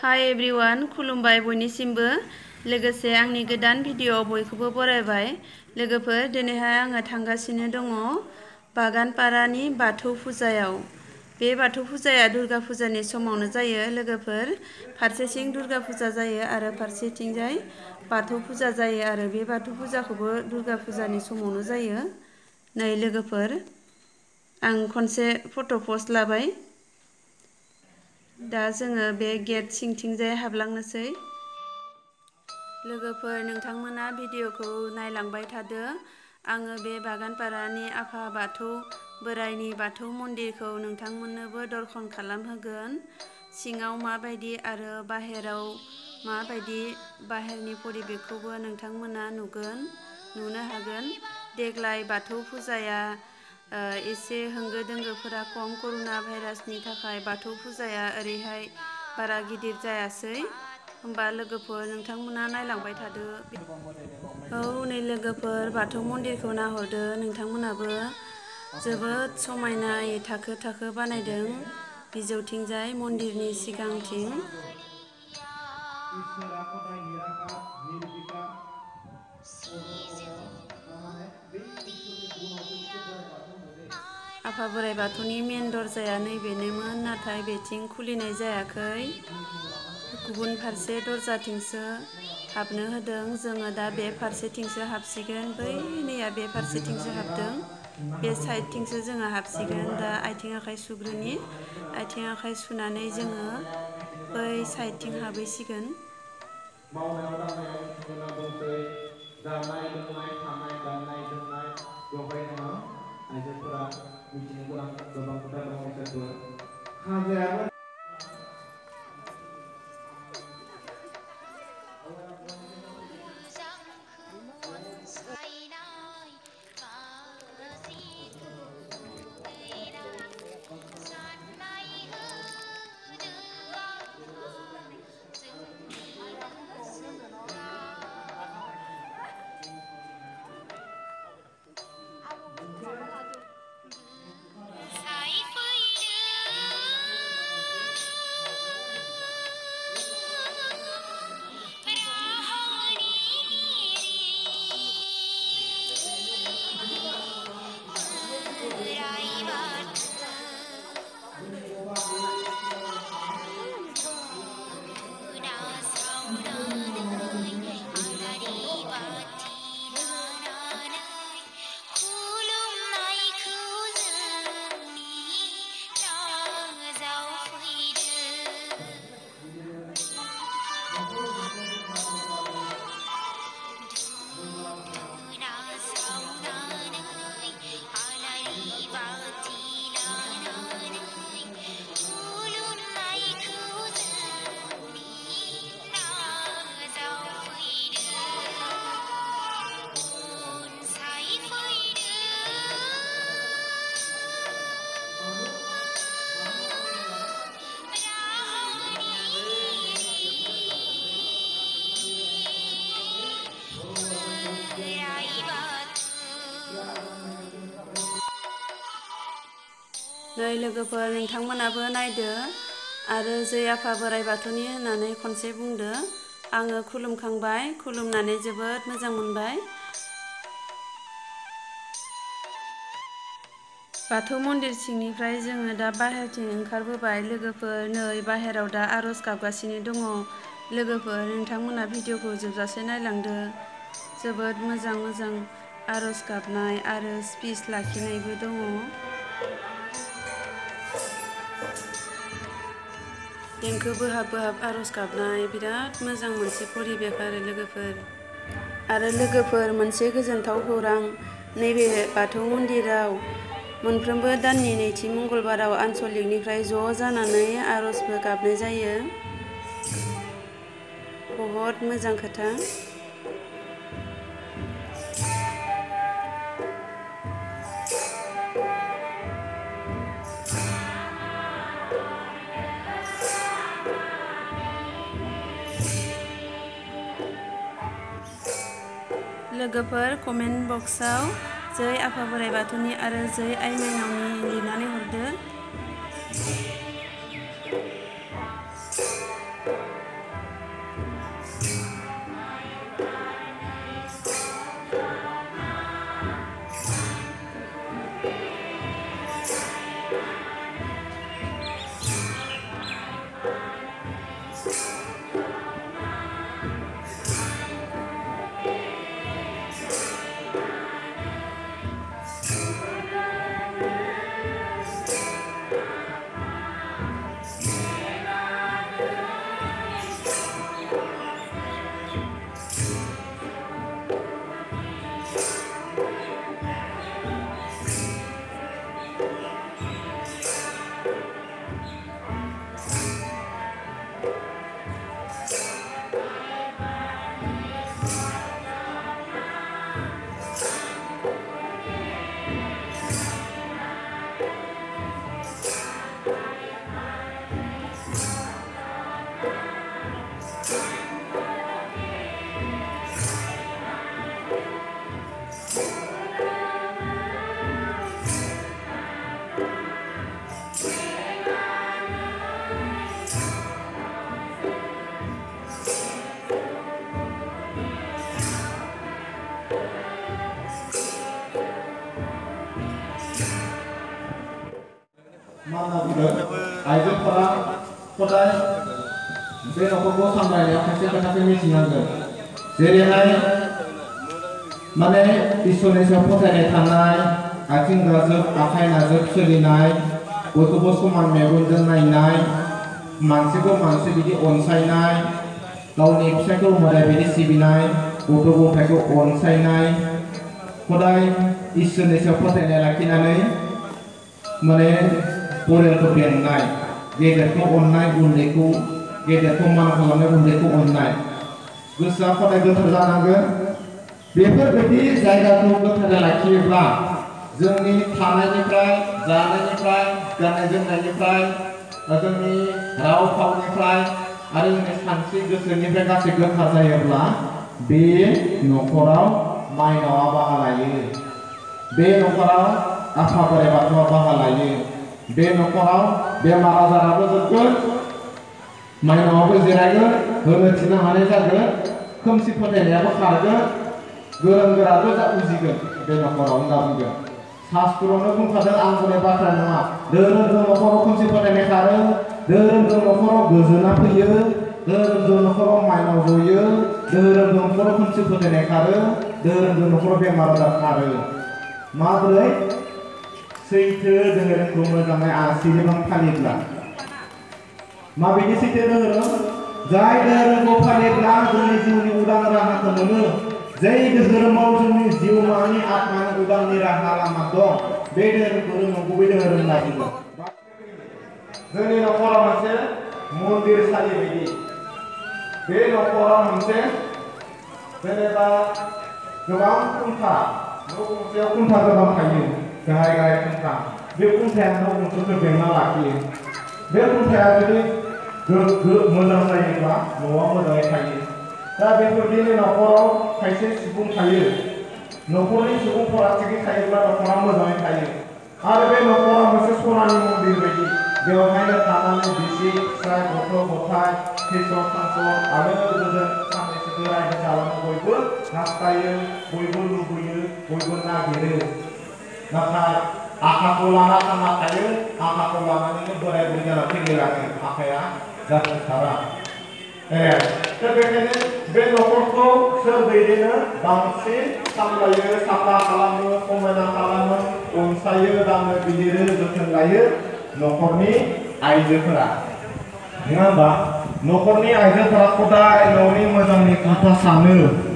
हाय एभ्रिवान, खुलुमबाय बयनिसिमबो। लोगोसे आंनि गोदान भिडिअ'आव बयखौबो बरायबाय। लोगोफोर, दिनैहाय आङो थांगासिनो दङ बागानपारानि बाथौ फुजायाव। बे बाथौ फुजाया दुर्गा फुजानि समावनो जायो लोगोफोर। फारसेथिं दुर्गा फुजा जायो आरो फारसेथिंजाय बाथौ फुजा जायो आरो बे बाथौ फुजाखौबो दुर्गा फुजानि समावनो जायो। नै लोगोफोर, आं खनसे फट' पस्ट लाबाय। दा जोङो बे गेट सिंथिंजाय हाबलांनोसै। लोगोफोर, नोंथांमोना भिडिअ'खौ नायलांबाय थादो। आङो बे बागानपारानि आफा बाथौ बोराइनि बाथौ मन्दिरखौ नोंथांमोननोबो दर्शन खालामहोगोन। सिङाव माबायदि आरो बाहेराव माबायदि, बाहेरनि परिबेखखौबो नोंथांमोना नुनो हागोन। देग्लाय बाथौ फुजाया एसे होंगो दोंगोफोरा खम, करुना भाइरासनि थाखाय बाथौ फुजाया ओरैहाय बारा गिदिर जायासै। होमबा लोगोफोर, नोंथांमोना नायलांबाय थादो। औ नै लोगोफोर, बाथौ मन्दिरखौ नाहरदो नोंथांमोनाबो। जोबोद समायनायै थाखो थाखो बानायदों बिजौथिंजाय मन्दिरनि सिगांथिं। आफा बोराइ बाथौनि मेन दरजाया नैबेनोमोन, नाथाय बेथिं खुलिनाय जायाखै। गुबुन फारसे दरजाथिंसो हाबनो होदों। जोङो दा बे फारसेथिंसो हाबसिगोन। बै नैया बे फारसेथिंसो हाबदों, बे साइडथिंसो जोङो हाबसिगोन। दा आथिं आखाइ सुग्रोनि। आथिं आखाइ सुनानै जोङो बै साइडथिं हाबहैसिगोन। मावनायाव दांनायाव मिथिगोना दंसै, जानाय लोंनाय थानाय गाननाय जोमनाय, बेवहाय जोङो आइजोफोरा मिथिनो गोनां गोबां खोथा दङ इसोरफोर। खाजायाबो नै लोगोफोर, नोंथांमोनाबो नायदो आरो जै आफा बोराइ बाथौनि होननानै खनसे बुंदो। आङो खुलुमखांबाय, खुलुमनानै जोबोद मोजां मोनबाय। बाथौ मन्दिर सिंनिफ्राय जोङो दा बाहेरथिं ओंखारबोबाय लोगोफोर। नै बाहेराव दा आर'ज गाबगासिनो दङ। लोगोफोर, नोंथांमोना भिडिअ'खौ जोबजासे नायलांदो। जोबोद मोजां मोजां आर'ज गाबनाय आरो स्पिच लाखिनायबो दङ। देंखो बोहाब बोहाब आर'ज गाबनाय, बिराद मोजां मोनसे परिबेक आरो लोगोफोर, मोनसे गोजोनथाव खौरां। नैबे बाथौ मन्दिराव मोनफ्रोमबो दाननि नैथि मंगलबाराव आनसलिकनिफ्राय ज' जानानै आर'जबो गाबनाय जायो। बहुद मोजां खोथा। लोगोफोर, कमेन्ट बक्सआव जै आफा बोराइ बाथौनि आरो जै आइ माइनावनि लिरनानै हरदो। मा होनना बुङो आइजोफोरा खदाय बे न'खरखौ सामलायनायाव खायसे खोथाखौ मिथिनांगोन जेरैहाय माने इसोरनि सायाव फोथायनाय थानाय आथिं गाजोब आखाइ नाजोब सोलिनाय बयखौबो समान मेगनजों नायनाय मानसिखौ मानसि बिदि अनसायनाय गावनि फिसायखौ मोदाय बिदि सिबिनाय गथ' गथायखौ अनसायनाय खदाय इसोरनि सायाव फोथायनाय लाखिनानै माने परियालखौ बेंनाय गेदेरखौ अननाय उन्दैखौ गेदेरखौ मान खालामनाय उन्दैखौ अननाय गोसोआ खदाय गोथार जानांगोन बेफोरबायदि जायगाखौ गोथारै लाखियोब्ला जोंनि थानायनिफ्राय जानायनिफ्राय गाननाय जोमनायनिफ्राय जोंनि राव फावनिफ्राय आरो जोंनि सानस्रि गोसोनिफ्राय गासै गोथार जायोब्ला बे न'खराव माइनावआ बाहा लायो बे न'खराव आफा बोराइ बाथौआ बाहा लायो बे न'खराव बेमार आजाराबो जोबगोन माइनावआबो जिरायगोन होनो थिनो हानाय जागोन खोमसि फोथायनायाबो खारगोन गोरों गोराबो उजिगोन बे न'खराव होनना बुंगोन शास्त्रआवनो बुंखादों आं बुंनाय बाथ्रा नङा धोरोमजों न'खराव खोमसि फोथायनाय खारो धोरोमजों न'खराव गोजोना फैयो धोरोमजों न'खराव माइनाव जयो धोरोमजों न'खराव खोमसि फोथायनाय खारो धोरोमजों न'खराव बेमार आजार खारो माबोरै सैथो धोरोमखौ मोजाङै आसिरिबां फालिब्ला माबायदि सैथो धोरोम जाय धोरोमखौ फालिब्ला जोंनि जिउनि उदां राहाखौ मोनो जाय धोरोमाव जोंनि जिउमानि आत्मानि उदांनि राहा लामा दं बे धोरोमखौ नंगुबै धोरोम होनना बुङो जोंनि न'खराव मोनसे मन्दिर सालि बायदि बे न'खराव मोनसे जेनेबा गोबां खुन्था न' गंसेयाव खुन्था गोबां थायो गाहाय गाहाय खुन्था बे खुन्थाया न' गंसेखौ बेंना लाखियो बे खुन्थाया जुदि मोजां जायोब्ला न'आ मोजाङै थायो दा बेफोरबायदिनो न'खराव खायसे सुबुं थायो न'खरनि सुबुंफोरा थिगै थायोब्ला न'खरा मोजाङै थायो आरो बे न'खरा मोनसे सनानि मन्दिर बायदि बेवहायनो थानानै बिसि फिसाय गथ' गथाय थैस' थांस' आलो गोजोन सानैसो रायजो जालांनो बयबो हास्थायो बयबो लुबैयो बयबो नागिरो नाथाय आखाखौ लाना थांना थायो आखाखौ लानानैनो बोराय बुरै जाना थैलाङो आखाया जाफुंसारा दा बेखायनो बे न'खरखौ सोर दैदेनो बांसिन सामलायो साफा खालामो समायना खालामो अनसायो दानो बिलिरो जोथोन लायो न'खरनि आइजोफोरा नङा होमबा न'खरनि आइजोफोरा खदाय न'नि मोजांनि खोथा सानो